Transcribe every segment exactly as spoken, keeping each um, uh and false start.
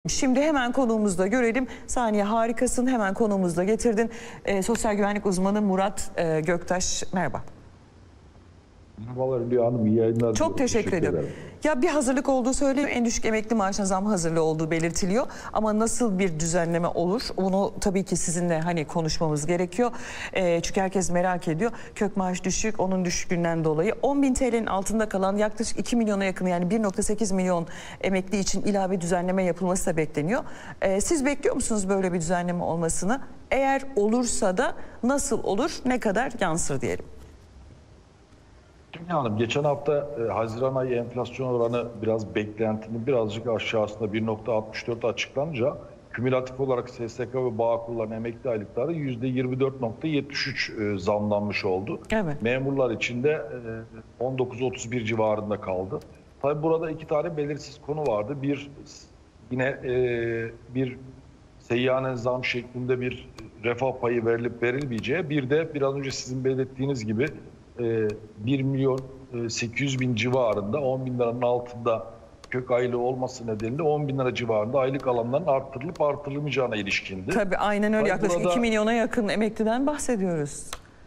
Şimdi hemen konuğumuzda görelim. Saniye harikasın, hemen konuğumuzda getirdin. E, sosyal güvenlik uzmanı Murat e, Göktaş, merhaba. Merhabalar Hülya Hanım, iyi yayınlar. Çok teşekkür, teşekkür ediyorum. Ederim. Ya bir hazırlık olduğu söyleniyor, en düşük emekli maaşına zam hazırlığı olduğu belirtiliyor. Ama nasıl bir düzenleme olur? Onu tabii ki sizinle hani konuşmamız gerekiyor. E, çünkü herkes merak ediyor. Kök maaş düşük, onun düşüklüğünden dolayı on bin T L'nin altında kalan yaklaşık iki milyona yakın, yani bir nokta sekiz milyon emekli için ilave düzenleme yapılması da bekleniyor. E, siz bekliyor musunuz böyle bir düzenleme olmasını? Eğer olursa da nasıl olur, ne kadar yansır diyelim. Hülya Hanım, geçen hafta e, Haziran ayı enflasyon oranı biraz beklentinin birazcık aşağısında bir nokta altmış dört açıklanınca kümülatif olarak S S K ve Bağkur'ların emekli aylıkları yüzde yirmi dört nokta yetmiş üç e, zamlanmış oldu. Evet. Memurlar için de e, on dokuz otuz bir civarında kaldı. Tabii burada iki tane belirsiz konu vardı. Bir, yine e, bir seyyanen zam şeklinde bir refah payı verilip verilmeyeceği, bir de biraz önce sizin belirttiğiniz gibi bir milyon sekiz yüz bin civarında on bin liranın altında kök aylığı olması nedeniyle on bin lira civarında aylık alanların arttırılıp artırılmayacağına ilişkindi. Tabii aynen öyle. Yaklaşık burada iki milyona yakın emekliden bahsediyoruz.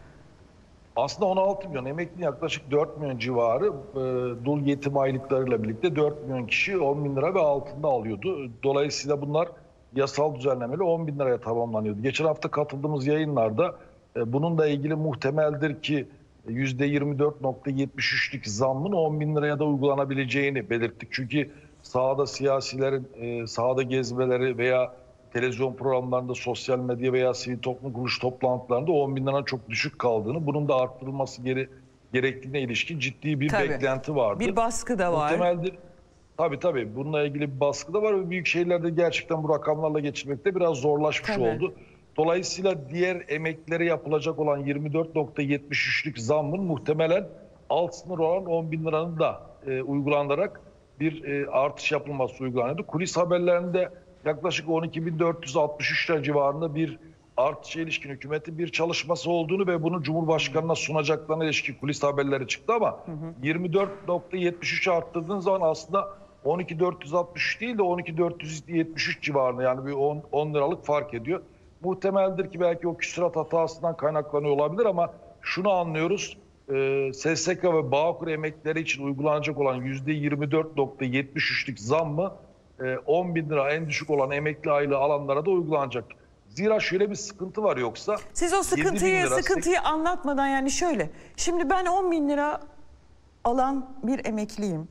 Aslında on altı milyon emekli, yaklaşık dört milyon civarı e, dul yetim aylıklarıyla birlikte dört milyon kişi on bin lira ve altında alıyordu. Dolayısıyla bunlar yasal düzenlemeyle on bin liraya tamamlanıyordu. Geçen hafta katıldığımız yayınlarda e, bununla ilgili muhtemeldir ki yüzde yirmi dört nokta yetmiş üçlük zammın on bin liraya da uygulanabileceğini belirttik. Çünkü sahada siyasilerin e, sahada gezmeleri veya televizyon programlarında, sosyal medya veya sivil toplum kuruluş toplantılarında on bin lira çok düşük kaldığını, bunun da arttırılması gere gerektiğine ilişkin ciddi bir tabii, beklenti vardı. Bir baskı da var. Muhtemeldir. Tabii tabii bununla ilgili bir baskı da var ve büyük şehirlerde gerçekten bu rakamlarla geçirmekte biraz zorlaşmış tabii. oldu. Dolayısıyla diğer emeklilere yapılacak olan yirmi dört nokta yetmiş üçlük zammın muhtemelen alt sınır olan on bin liranın da e, uygulanarak bir e, artış yapılması uygulanıyordu. Kulis haberlerinde yaklaşık on iki bin dört yüz altmış üç lira civarında bir artışa ilişkin hükümetin bir çalışması olduğunu ve bunu Cumhurbaşkanı'na sunacaklarına ilişkin kulis haberleri çıktı ama hı hı. yirmi dört nokta yetmiş üç'e arttırdığınız zaman aslında on iki bin dört yüz altmış üç değil de on iki bin dört yüz yetmiş üç civarında, yani bir on liralık fark ediyor. Muhtemeldir ki belki o küsurat hatasından kaynaklanıyor olabilir ama şunu anlıyoruz. E, S S K ve Bağkur emeklileri için uygulanacak olan yüzde yirmi dört nokta yetmiş üçlük zammı e, on bin lira en düşük olan emekli aylığı alanlara da uygulanacak. Zira şöyle bir sıkıntı var yoksa. Siz o sıkıntıyı lira, sıkıntıyı anlatmadan, yani şöyle. Şimdi ben on bin lira alan bir emekliyim.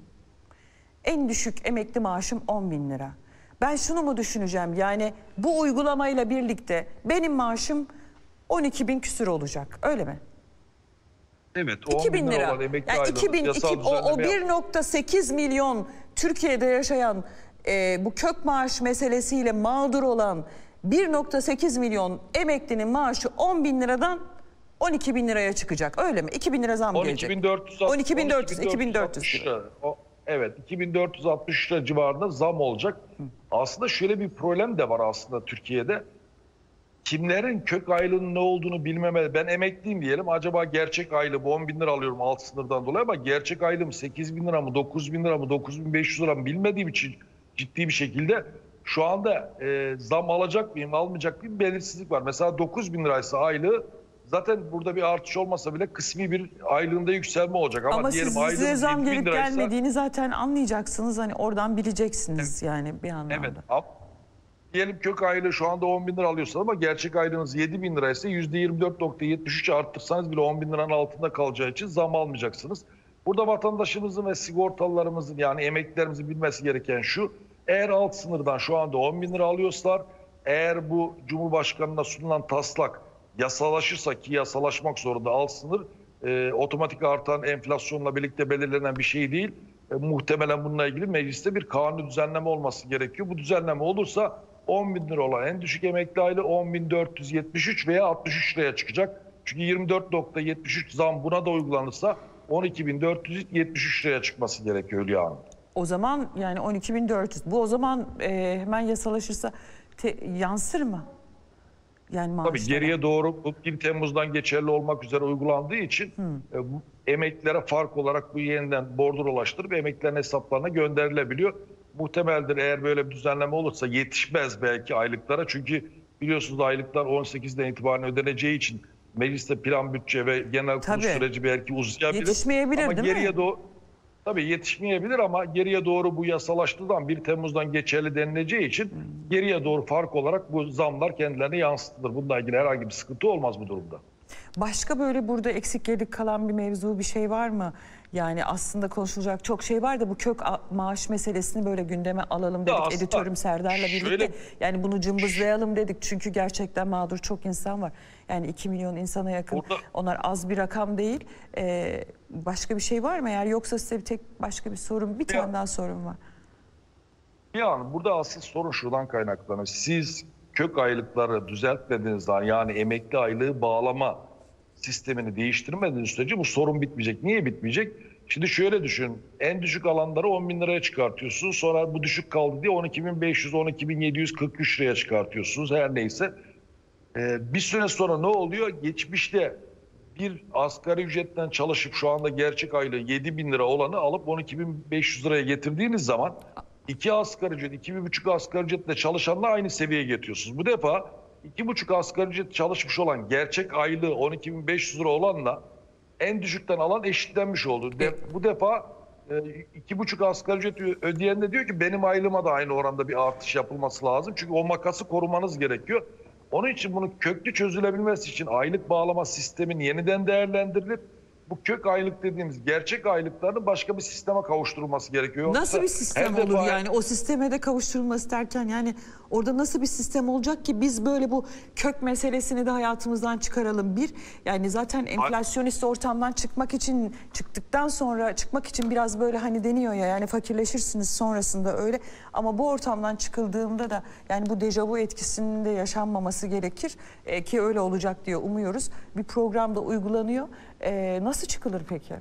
En düşük emekli maaşım on bin lira. Ben şunu mu düşüneceğim, yani bu uygulamayla birlikte benim maaşım on iki bin küsür olacak, öyle mi? Evet, iki bin lira. Yani iki bin, iki, o, o bir nokta sekiz milyon Türkiye'de yaşayan e, bu kök maaş meselesiyle mağdur olan bir nokta sekiz milyon emeklinin maaşı on bin liradan on iki bin liraya çıkacak, öyle mi? iki bin lira zam gelecek. on iki bin dört yüz, iki bin dört yüz. Evet, iki bin dört yüz altmış üç lira civarında zam olacak. Hı. Aslında şöyle bir problem de var aslında Türkiye'de. Kimlerin kök aylığının ne olduğunu bilmemeli. Ben emekliyim diyelim. Acaba gerçek aylığım on bin lira alıyorum alt sınırdan dolayı ama gerçek aylığım sekiz bin lira mı, dokuz bin lira mı, dokuz bin beş yüz lira mı bilmediğim için ciddi bir şekilde şu anda e, zam alacak mıyım, almayacak mıyım belirsizlik var. Mesela dokuz bin liraysa aylığı, zaten burada bir artış olmasa bile kısmi bir aylığında yükselme olacak. Ama, ama diyelim size zam gelip gelmediğini zaten anlayacaksınız. Hani oradan bileceksiniz, evet. Yani bir anlamda. Evet. Diyelim kök aylığı şu anda on bin lira alıyorsanız ama gerçek aylığınız yedi bin liraysa yüzde yirmi dört nokta yetmiş üç'e arttırsanız bile on bin liranın altında kalacağı için zam almayacaksınız. Burada vatandaşımızın ve sigortalılarımızın, yani emeklilerimizin bilmesi gereken şu: eğer alt sınırdan şu anda on bin lira alıyorsalar, eğer bu Cumhurbaşkanı'na sunulan taslak yasalaşırsa, ki yasalaşmak zorunda, alt sınır e, otomatik artan enflasyonla birlikte belirlenen bir şey değil. E, muhtemelen bununla ilgili mecliste bir kanun düzenleme olması gerekiyor. Bu düzenleme olursa on bin lira olan en düşük emekli aylığı on bin dört yüz yetmiş üç veya altmış üç liraya çıkacak. Çünkü yirmi dört nokta yetmiş üç zam buna da uygulanırsa on iki bin dört yüz yetmiş üç liraya çıkması gerekiyor Hülya Hanım. O zaman yani on iki bin dört yüz, bu o zaman e, hemen yasalaşırsa te, yansır mı? Yani tabii geriye doğru bir Temmuz'dan geçerli olmak üzere uygulandığı için hmm. e, bu emeklilere fark olarak bu yeniden bordrolaştırıp emeklilerin hesaplarına gönderilebiliyor. muhtemeldir eğer böyle bir düzenleme olursa yetişmez belki aylıklara. Çünkü biliyorsunuz aylıklar on sekizden itibaren ödeneceği için mecliste plan bütçe ve genel kurul Tabii. süreci belki uzayabilir. Yetişmeyebilir, ama değil geriye mi? doğru tabii yetişmeyebilir ama geriye doğru bu yasalaştığından bir Temmuz'dan geçerli denileceği için Hmm. geriye doğru fark olarak bu zamlar kendilerine yansıtılır. Bununla ilgili herhangi bir sıkıntı olmaz bu durumda. Başka böyle burada eksik gedik kalan bir mevzu, bir şey var mı? Yani aslında konuşulacak çok şey var da bu kök a- maaş meselesini böyle gündeme alalım dedik. aslında Editörüm Serdar'la birlikte. şöyle- Yani bunu cımbızlayalım dedik. Çünkü gerçekten mağdur çok insan var. Yani iki milyon insana yakın. Burada- Onlar az bir rakam değil. Ee, başka bir şey var mı? Eğer yoksa size bir tek başka bir sorun, bir Ya- tane daha sorun var. Yani burada asıl sorun şuradan kaynaklanıyor. Siz kök aylıkları düzeltmediğiniz zaman yani emekli aylığı bağlama sistemini değiştirmediğiniz sürece bu sorun bitmeyecek. Niye bitmeyecek? Şimdi şöyle düşün. En düşük alanları on bin liraya çıkartıyorsunuz. Sonra bu düşük kaldı diye on iki bin beş yüz, on iki bin yedi yüz kırk üç liraya çıkartıyorsunuz. Her neyse. Ee, bir süre sonra ne oluyor? Geçmişte bir asgari ücretten çalışıp şu anda gerçek aylığı yedi bin lira olanı alıp on iki bin beş yüz liraya getirdiğiniz zaman iki asgari ücret, iki buçuk asgari ücretle çalışanla aynı seviyeye getiriyorsunuz. Bu defa iki buçuk asgari ücret çalışmış olan gerçek aylığı on iki bin beş yüz lira olanla en düşükten alan eşitlenmiş oldu. De, bu defa e, iki buçuk asgari ücret ödeyen de diyor ki benim aylığıma da aynı oranda bir artış yapılması lazım. Çünkü o makası korumanız gerekiyor. Onun için bunun köklü çözülebilmesi için aylık bağlama sistemin yeniden değerlendirilip bu kök aylık dediğimiz gerçek aylıkların başka bir sisteme kavuşturulması gerekiyor. Yoksa Nasıl bir sistem her olur defa- yani o sisteme de kavuşturulması derken yani orada nasıl bir sistem olacak ki biz böyle bu kök meselesini de hayatımızdan çıkaralım. Bir yani zaten enflasyonist ortamdan çıkmak için çıktıktan sonra çıkmak için biraz böyle hani deniyor ya yani fakirleşirsiniz sonrasında öyle ama bu ortamdan çıkıldığında da yani bu dejavu etkisinin de yaşanmaması gerekir E, ki öyle olacak diye umuyoruz. Bir programda uygulanıyor. E, nasıl çıkılır peki?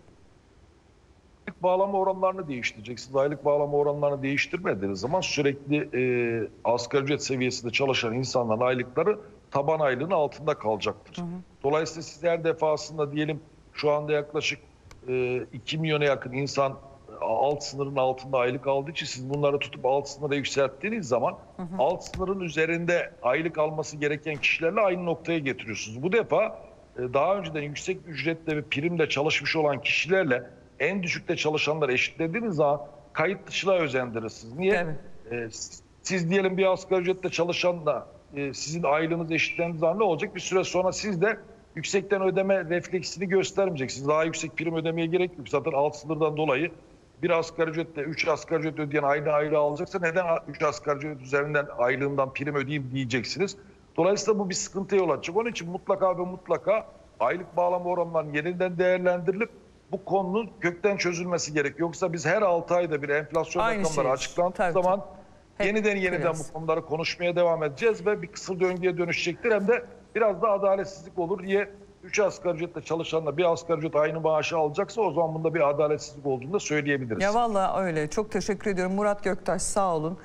Aylık bağlama oranlarını değiştireceksiniz. Aylık bağlama oranlarını değiştirmediğiniz zaman sürekli e, asgari ücret seviyesinde çalışan insanların aylıkları taban aylığının altında kalacaktır. Hı hı. Dolayısıyla siz her defasında diyelim şu anda yaklaşık e, iki milyona yakın insan alt sınırın altında aylık aldığı için siz bunları tutup alt sınıra yükselttiğiniz zaman hı hı. alt sınırın üzerinde aylık alması gereken kişilerle aynı noktaya getiriyorsunuz. Bu defa e, daha önceden yüksek ücretle ve primle çalışmış olan kişilerle en düşükte çalışanları eşitlediğiniz zaman kayıt dışılığa özendirirsiniz. Niye? Evet. Ee, siz, siz diyelim bir asgari ücretle çalışanla e, sizin aylığınız eşitlendiği zaman ne olacak? Bir süre sonra siz de yüksekten ödeme refleksini göstermeyeceksiniz. Daha yüksek prim ödemeye gerek yok. Zaten alt sınırdan dolayı bir asgari ücretle üç asgari ücret ödeyen aynı aylığı alacaksa neden üç asgari ücret üzerinden aylığından prim ödeyeyim diyeceksiniz. Dolayısıyla bu bir sıkıntıya yol açacak. Onun için mutlaka ve mutlaka aylık bağlama oranlarının yeniden değerlendirilip bu konunun kökten çözülmesi gerek. Yoksa biz her altı ayda bir enflasyon Aynı rakamları şey. açıklandığı Tabii, zaman Hep yeniden yeniden kıyas. bu konuları konuşmaya devam edeceğiz ve bir kısır döngüye dönüşecektir. Hem de biraz da adaletsizlik olur diye üç asgari ücretle çalışanla bir asgari ücret aynı maaşı alacaksa o zaman bunda bir adaletsizlik olduğunu da söyleyebiliriz. Ya vallahi öyle. Çok teşekkür ediyorum. Murat Göktaş sağ olun.